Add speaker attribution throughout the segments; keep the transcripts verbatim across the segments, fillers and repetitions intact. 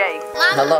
Speaker 1: Hello?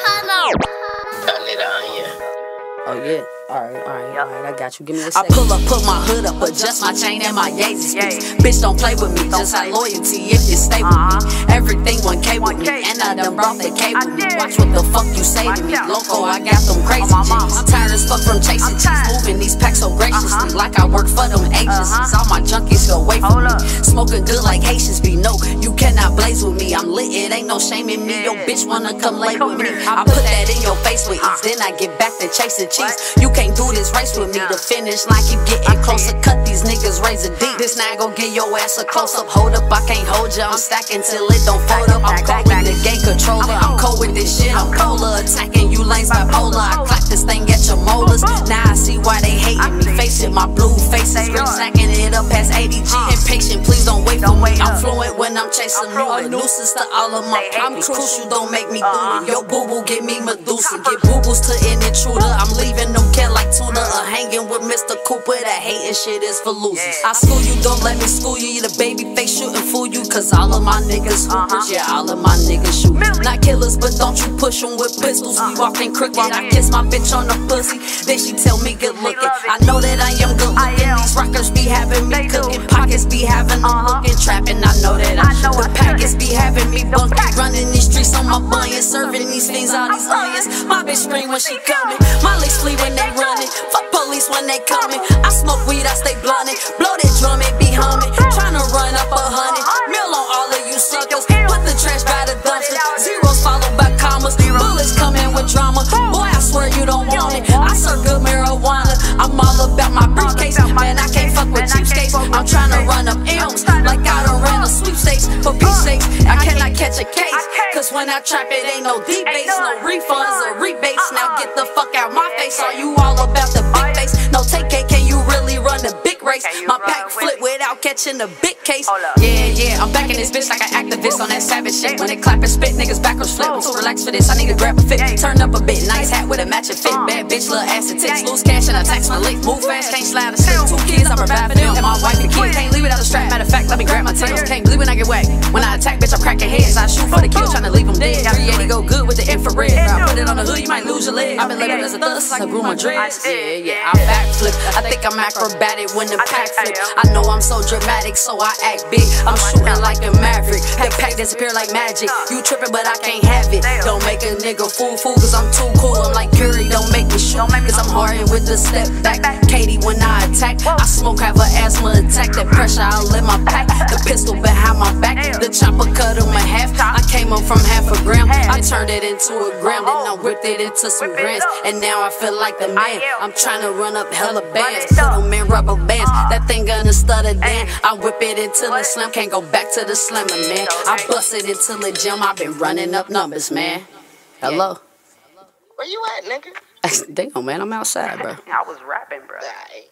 Speaker 2: I need an onion.
Speaker 1: Oh yeah. Alright, alright,
Speaker 3: Yep.
Speaker 1: alright, I got you. Give me a
Speaker 4: I
Speaker 1: second.
Speaker 4: pull up, put my hood up, adjust my chain and my Yeezy speaks. Bitch, don't play with me, just have loyalty if you stay with me. Everything one K with me, and I done brought the K with me. Watch what the fuck you say to me, loco, I got them crazy G's. I'm tired as fuck from chasing cheese, moving these packs so graciously, like I work for them agencies. All my junkies go away from me, smoking good like Haitians be. No, you cannot blaze with me, I'm lit, it ain't no shame in me. Yo, bitch wanna come lay with me, I put that in your face with ease, then I get back to chasing cheese. You can't do this race with me, the finish line keep getting closer. Cut these niggas razor deep. This now gon' get your ass a close up. Hold up, I can't hold ya. I'm stacking till it don't fold up. I'm cold with the game controller. I'm cold with this shit. I'm cola. Attacking you lanes bipolar. I clap this thing at your molars. Now I see why they hating me. Facing my blue faces, green sacking it up past eighty G. Impatient, please don't wait for me. I'm fluent when I'm chasing you. A nuisance to all of my. I'm crucial, don't make me do it. Yo boo boo, give me Medusa. Get boo boos to an intruder. I'm leaving them cat like tuna. Or hanging with Mister Cooper, that hating shit is for losers. I school you, don't let me school you. You the baby face shouldn't fool you, cause all of my niggas hoopers, yeah, all of my niggas shoot. Not killers, but don't you push them with pistols. We walking crooked, I kiss my bitch on the pussy, then she tell me good looking. I know that I am good looking, these rockers be having me cooking. Pockets be having them looking, trapping, I know that I should. The packets be having me bunking, running these streets on my bunions, serving these things, all these onions. My bitch scream when she coming, my legs flee when they running. Fuck police when they coming. I smoke weed, I stay blunted. Blow that drum and be humming. Tryna run up a hundred mil on all of you suckers. Put the trash by the dumpster. Zeros followed by commas. Bullets coming with drama. Boy, I swear you don't want it. I serve good marijuana. I'm all about my briefcase. Man, I can't fuck with cheapskates. I'm tryna run up M's like I done ran a sweepstakes. For peace sakes, I cannot catch a case. Cause when I trap it ain't no debates, no refunds or rebates. Now get the fuck out my face. Are you all about the big face? No take it, can you really run the big race? My pack flip without catching the big case. Yeah, yeah, I'm back in this bitch like an activist on that savage shit. When they clap and spit, niggas backwards flip. I'm too relaxed for this, I need to grab a fit. Turn up a bit, nice hat with a matching fit. Bad bitch, little ass and tits. Lose cash and I tax my lick. Move fast, can't slide a stick. Two kids, I'm reviving them. And my wife and kids, can't leave it out the strap. Matter of fact, let me grab my tails. Can't believe when I get whacked. When I attack, bitch, I'm cracking heads. I shoot for the kill, tryna leave them dead. three eighty go good with the infrared. I put it on the hood, you might lose your leg. I've been labeled as a thug, I grew my dreads. Yeah, yeah, I backflip. I think I'm acrobatic when the pack flip. I know I'm so dramatic, so I act big. I'm shooting like a maverick. The pack disappear like magic. You tripping, but I can't have it. Don't make a nigga fool fool, cause I'm too cool. I'm like Curry, don't make me shoot, cause I'm hard with the step back. Katie, when I attack, I smoke, have an asthma attack. That pressure, I'll let my pack. The pistol behind my back, the chopper cut him in half. I came up from half a gram, I turned it into a gram, then I whipped it into some grams. And now I feel like the man. I'm trying to run up hella bands, put them in rubber bands. That thing gonna stutter then. I whip it until it slam, can't go back to the slammer, man. I bust it until it jam, I've been running up numbers, man. Hello?
Speaker 2: Where you at, nigga?
Speaker 4: Damn, man, I'm outside, bro.
Speaker 3: I was rapping, bro.
Speaker 2: Right.